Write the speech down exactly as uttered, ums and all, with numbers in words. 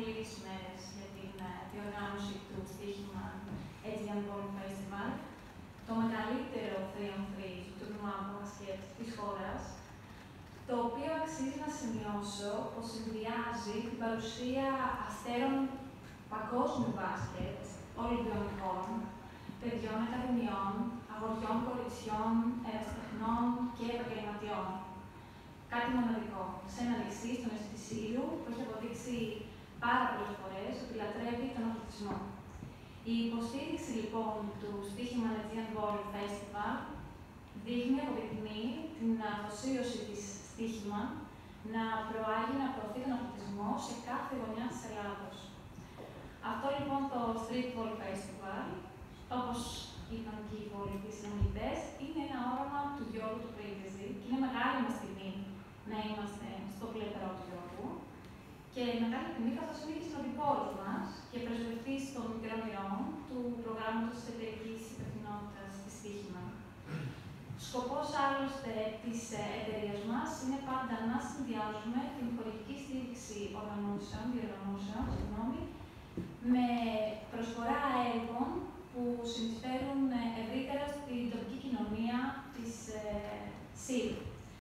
πολύ τις μέρες για την διοργάνωση του στοίχημα Aegean Ball Festival, το μεγαλύτερο three on three τουρνουά μπάσκετ της χώρας, το οποίο αξίζει να σημειώσω πως συνδυάζει την παρουσία αστέρων παγκόσμιου μπάσκετ, ολυμπιονικών, παιδιών ακαδημιών, αγοριών, κοριτσιών, ερασιτεχνών και επαγγελματιών. Κάτι μοναδικό σε ένα νησί στον Εστισίου που έχει αποδείξει πάρα πολλές φορές ότι λατρεύει τον αθλητισμό. Η υποστήριξη λοιπόν του στοίχημα Aegean Ball Festival δείχνει, αποδεικνύει την αφοσίωση της στοίχημα να προάγει, να προωθεί τον αθλητισμό σε κάθε γωνιά της Ελλάδος. Αυτό λοιπόν το Street Ball Festival, όπως είπαν και οι υπόλοιποι συνομιλητές, είναι ένα όραμα του Γιώργου του Πρίντεζη και είναι μεγάλη μας τιμή να είμαστε στο πλευρό του Γιώργου. Και μεγάλη τιμή καθώς είναι και συνοδοιπόρος μας και πρεσβευτής των μικρών ηρώων του προγράμματος της εταιρικής υπευθυνότητας στη στοίχημα. Σκοπός άλλωστε της εταιρείας μας είναι πάντα να συνδυάζουμε την χορηγική στήριξη οργανώσεων, διοργανώσεων, συγγνώμη,